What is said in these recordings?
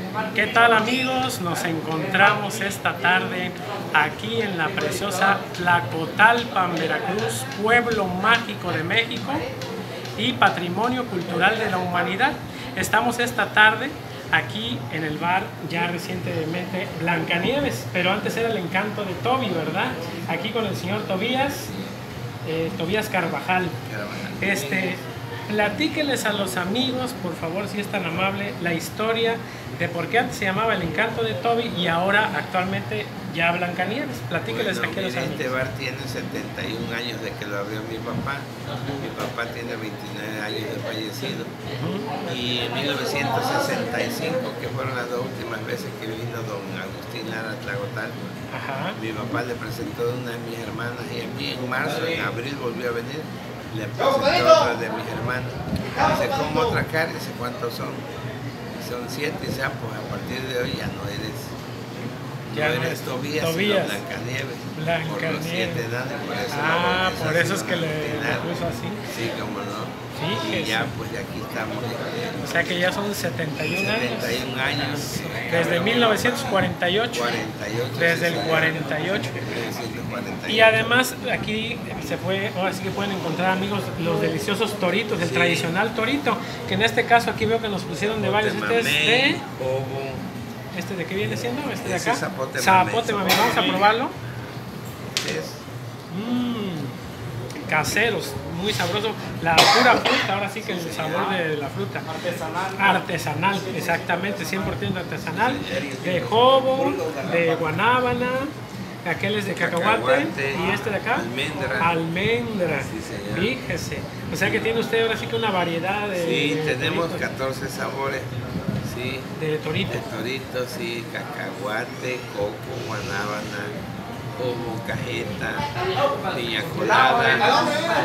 ¿Qué tal, amigos? Nos encontramos esta tarde aquí en la preciosa Tlacotalpan, Veracruz, pueblo mágico de México y patrimonio cultural de la humanidad. Estamos esta tarde aquí en el bar ya recientemente Blancanieves, pero antes era el Encanto de Toby, ¿verdad? Aquí con el señor Tobías Carvajal. Platíqueles a los amigos, por favor, si es tan amable, la historia de por qué antes se llamaba el Encanto de Toby y ahora actualmente ya Blancanieves. Platíqueles aquí a los amigos. Este bar tiene 71 años de que lo abrió mi papá. Mi papá tiene 29 años de fallecido. Y en 1965, que fueron las dos últimas veces que vino don Agustín Lara a Tlacotalpan, mi papá le presentó a una de mis hermanas y a mí en marzo, en abril volvió a venir. Le presentó otra de mis hermanas. Dice, ¿cómo otra cara? Dice, ¿cuántos son? Son 7. Dice, pues a partir de hoy ya no eres Tobías, sino Blancanieves. Por los 7 enanos, por eso por eso es que le puso así. Sí, cómo no. Sí, y ya, pues ya aquí estamos. O sea que ya son 71 años. 71 años. Desde 1948. 48. Desde el 48. Y además aquí se puede, ahora sí que pueden encontrar, amigos, los deliciosos toritos, el tradicional torito, que en este caso aquí veo que nos pusieron de varios. Este es de... ¿Este de qué viene siendo? ¿Este de acá? Zapote mamey. Vamos a probarlo. Caseros, muy sabroso. La pura fruta, ahora sí que el sabor de la fruta. Artesanal, exactamente, 100% artesanal. De jobo, de guanábana. Aquel es de cacahuate y este de acá, almendra. Sí, fíjese. O sea que tiene usted ahora sí que una variedad de... Sí, tenemos 14 sabores. Sí. De torito. De torito, sí, cacahuate, coco, guanábana, como cajeta, piña colada,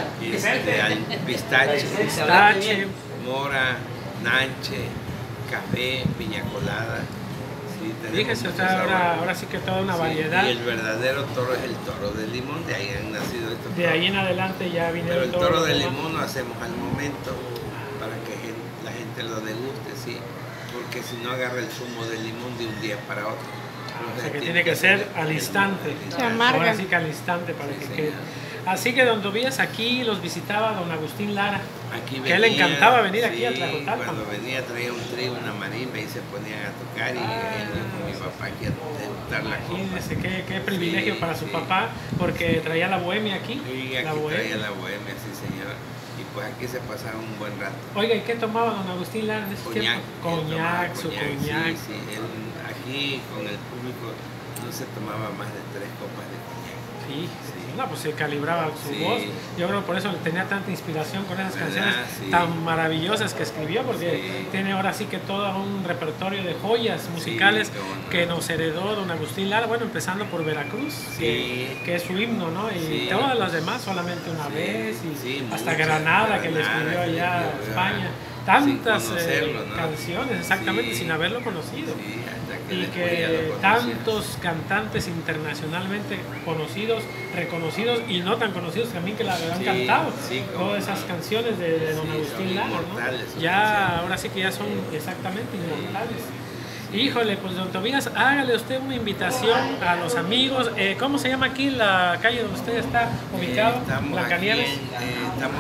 pistache, mora, nanche, café, piña colada. Fíjese, o sea, ahora sí que toda una variedad. Y el verdadero toro es el toro de limón, de ahí han nacido estos. De ahí en adelante ya viene el toro. Pero el toro de limón lo hacemos al momento para que la gente lo deguste, sí, porque si no agarra el zumo de limón de un día para otro. O sea que tiene que ser al instante. Ahora sí que al instante para que quede. Así que don Tobías aquí los visitaba don Agustín Lara, aquí venía, que le encantaba venir aquí a Tlacotalpan. Cuando venía traía un trigo, una marimba y se ponían a tocar y venía con mi papá aquí a degustar la copa. Imagínese qué privilegio para su papá, porque traía la bohemia aquí. Sí, aquí traía la bohemia, sí señor. Y pues aquí se pasaba un buen rato. Oiga, ¿y qué tomaba don Agustín Lara en ese tiempo? Coñac, su coñac. Sí, él, aquí con el público no se tomaba más de 3 copas de coñac. Sí. No, pues se calibraba su voz. Yo creo que por eso tenía tanta inspiración con esas canciones tan maravillosas que escribió, porque tiene ahora sí que todo un repertorio de joyas musicales que nos heredó don Agustín Lara, bueno, empezando por Veracruz, que es su himno, ¿no? Y todas las demás solamente una vez, y hasta Granada, que le escribió allá a España. Tantas canciones, exactamente, sin haberlo conocido. Y que tantos cantantes internacionalmente conocidos, reconocidos y no tan conocidos también que la han cantado. Todas esas canciones de don Agustín Lara, ¿no? Ya, ahora sí que ya son exactamente inmortales. Híjole, pues don Tobías, hágale usted una invitación a los amigos. ¿Cómo se llama aquí la calle donde usted está ubicado? Blancanieves. Estamos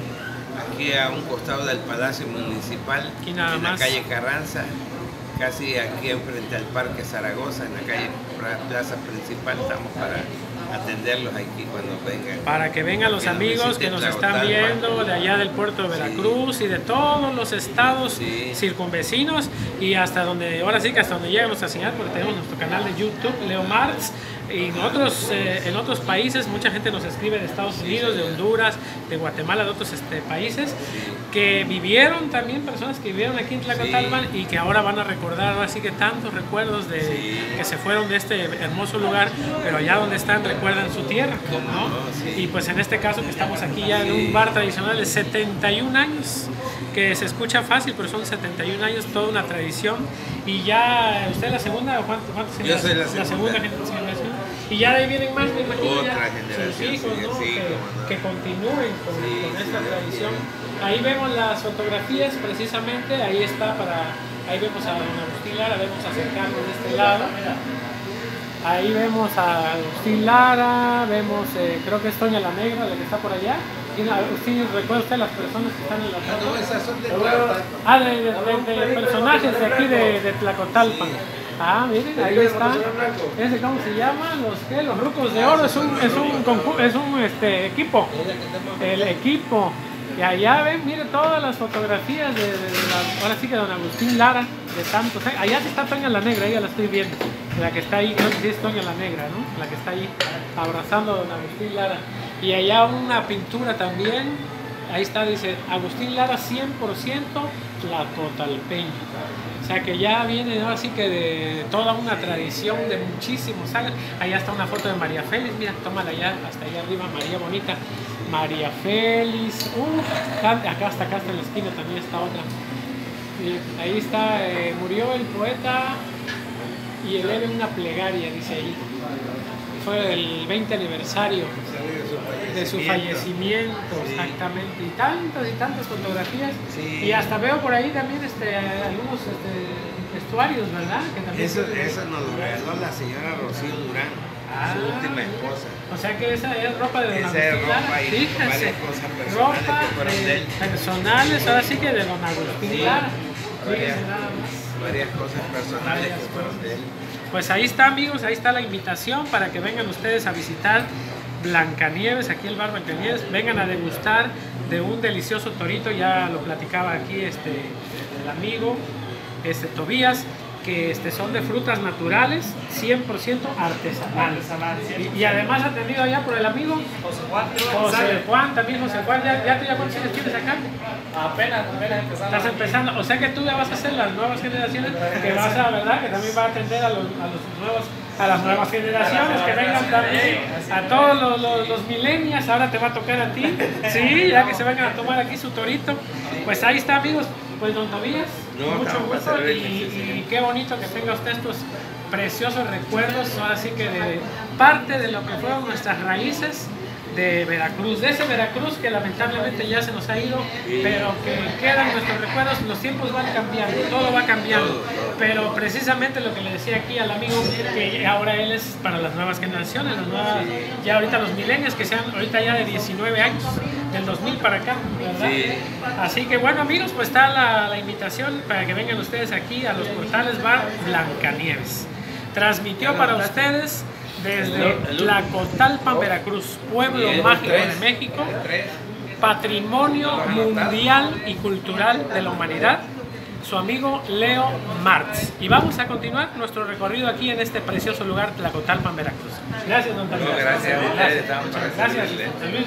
aquí a un costado del Palacio Municipal, aquí nada en más. La calle Carranza, casi aquí enfrente al Parque Zaragoza, en la calle Plaza Principal. Estamos para atenderlos aquí cuando vengan. Para que vengan los amigos que nos están viendo de allá del puerto de Veracruz y de todos los estados circunvecinos y hasta donde, ahora sí que hasta donde llega nuestra señal, porque tenemos nuestro canal de YouTube, Leo Martz. Y en otros países, mucha gente nos escribe de Estados Unidos, de Honduras, de Guatemala, de otros países, que vivieron también, personas que vivieron aquí en Tlacotalpan y que ahora van a recordar, ahora sí que tantos recuerdos que se fueron de este hermoso lugar, pero allá donde están recuerdan su tierra, ¿no? Y pues en este caso que estamos aquí ya en un bar tradicional de 71 años, que se escucha fácil, pero son 71 años, toda una tradición. Y ya, ¿usted es la segunda o cuántos años? Yo soy la segunda generación. Y ya de ahí vienen más, me imagino, otra ya sus hijos, ¿no? no. que continúen con esta tradición. Ahí vemos las fotografías precisamente, ahí está para Ahí vemos a don Agustín Lara, vemos acercarnos de este lado. Ahí vemos a Agustín Lara, vemos, creo que es Toña la Negra, la que está por allá. Agustín, ¿recuerda usted las personas que están en la foto? No, esas son de Tlalpan. Ah, de personajes de aquí de Tlacotalpan. Ah, miren, ahí está. ¿Ese cómo se llama? Los Rucos de Oro, es un equipo. El equipo. Y allá ven, miren todas las fotografías ahora sí que don Agustín Lara, de tantos. Allá está Toña la Negra, ella la estoy viendo. La que está ahí, creo que sí es Toña la Negra, ¿no? La que está ahí abrazando a don Agustín Lara. Y allá una pintura también, ahí está, dice Agustín Lara 100% tlacotalpeño. O sea que ya viene ahora sí que de toda una tradición de muchísimos años. Allá está una foto de María Félix, mira, tómala allá, hasta allá arriba, María bonita. María Félix, acá hasta en la esquina también está otra. Y ahí está, murió el poeta y eleve una plegaria, dice ahí. Fue el 20 aniversario de su fallecimiento, sí. Exactamente, y tantas fotografías, sí. Y hasta veo por ahí también algunos vestuarios, ¿verdad? Que también eso nos lo regaló la señora Rocío Durán, su última esposa. O sea que esa es ropa de don Agustín Lara. Varias cosas personales que fueron de él. Personales, ahora sí que de don Agustín Lara. Varias cosas personales que fueron de él. Pues ahí está, amigos, ahí está la invitación para que vengan ustedes a visitar Blancanieves, aquí el bar Blancanieves, vengan a degustar de un delicioso torito, ya lo platicaba aquí el amigo Tobías, que son de frutas naturales, 100% artesanales. Y además atendido allá por el amigo José Juan, también José Juan, ¿ya tú ya cuántos años tienes acá? Apenas empezando. Estás empezando, o sea que tú ya vas a hacer las nuevas generaciones, que vas a, ¿verdad? Que también va a atender a las nuevas generaciones, que vengan también, a todos los millennials, ahora te va a tocar a ti, sí, ya que se vengan a tomar aquí su torito. Pues ahí está, amigos, pues don Tobías, mucho gusto y qué bonito que tenga usted estos preciosos recuerdos, ahora sí que de parte de lo que fueron nuestras raíces de Veracruz, de ese Veracruz que lamentablemente ya se nos ha ido, pero que quedan nuestros recuerdos. Los tiempos van cambiando, todo va cambiando, pero precisamente lo que le decía aquí al amigo, que ahora él es para las nuevas generaciones, ya ahorita los millennials, que sean ahorita ya de 19 años, del 2000 para acá, ¿verdad? Sí. Así que bueno, amigos, pues está la invitación para que vengan ustedes aquí a los Portales Bar Blancanieves. Transmitió para ustedes desde Tlacotalpan, Veracruz, pueblo mágico de México, patrimonio mundial y cultural de la humanidad, su amigo Leo Martz. Y vamos a continuar nuestro recorrido aquí en este precioso lugar, Tlacotalpan, Veracruz. Gracias, don Tobías. Gracias. Gracias, Luis.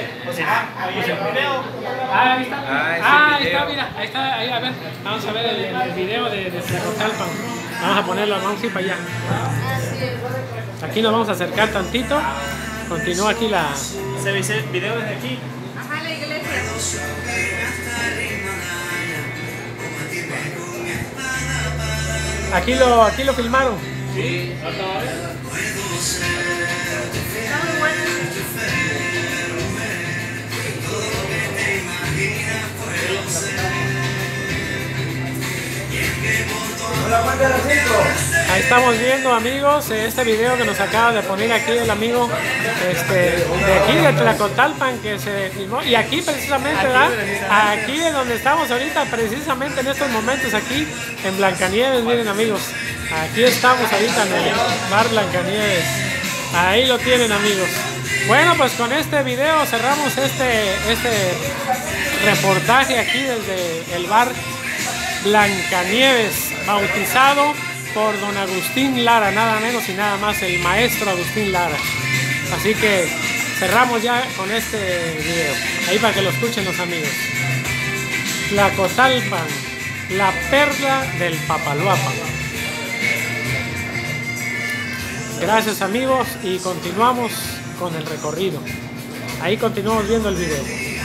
Ahí está, mira, ahí está, ahí, a ver, vamos a ver el video de Tlacotalpan. Vamos a ponerlo, vamos a ir para allá. Aquí nos vamos a acercar tantito. Continúa aquí ¿Se dice video desde aquí? Ajá, la iglesia. Aquí lo filmaron. Sí, Está muy bueno. Ahí estamos viendo, amigos, este video que nos acaba de poner aquí el amigo de aquí de Tlacotalpan, que se filmó, y aquí precisamente, ¿verdad? Aquí es donde estamos ahorita, precisamente en estos momentos, aquí en Blancanieves. Miren, amigos, aquí estamos ahorita en el bar Blancanieves. Ahí lo tienen, amigos. Bueno, pues con este video cerramos este reportaje aquí desde el bar Blancanieves, bautizado por don Agustín Lara, nada menos y nada más, el maestro Agustín Lara. Así que cerramos ya con este video, ahí para que lo escuchen los amigos. Tlacotalpan, la perla del Papaloapan. Gracias, amigos, y continuamos con el recorrido. Ahí continuamos viendo el video.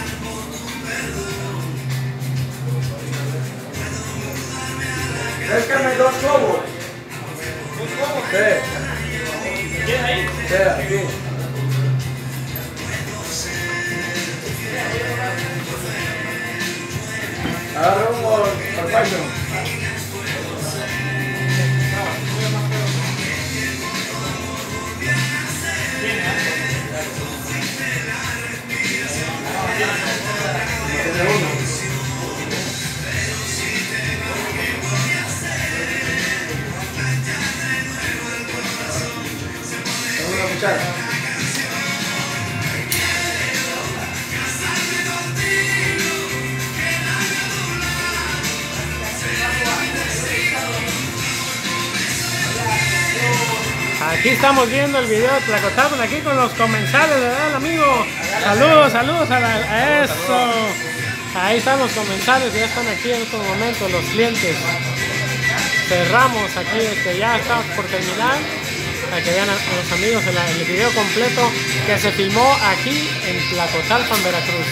Búscame 2 globos. Sí. ¿Quieres ahí? Sí, aquí. Agarra uno al Python. escuchar. Aquí estamos viendo el video de Tlacotalpan, aquí con los comensales, ¿verdad, amigo? Saludos, saludos a eso. Ahí están los comensales, ya están aquí en estos momentos los clientes. Cerramos aquí, ya estamos por terminar, para que vean a los amigos el video completo que se filmó aquí en Tlacotalpan, Veracruz.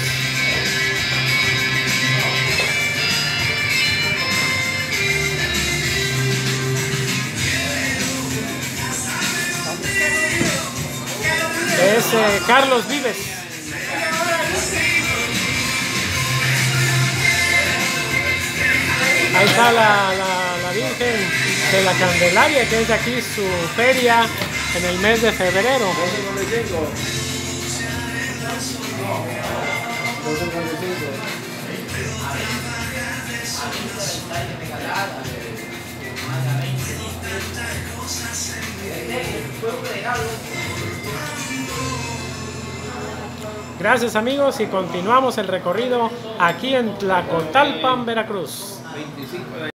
Es Carlos Vives. Ahí está la Virgen de la Candelaria, que es de aquí su feria en el mes de febrero. 255. Gracias, amigos, y continuamos el recorrido aquí en Tlacotalpan, Veracruz. 25 de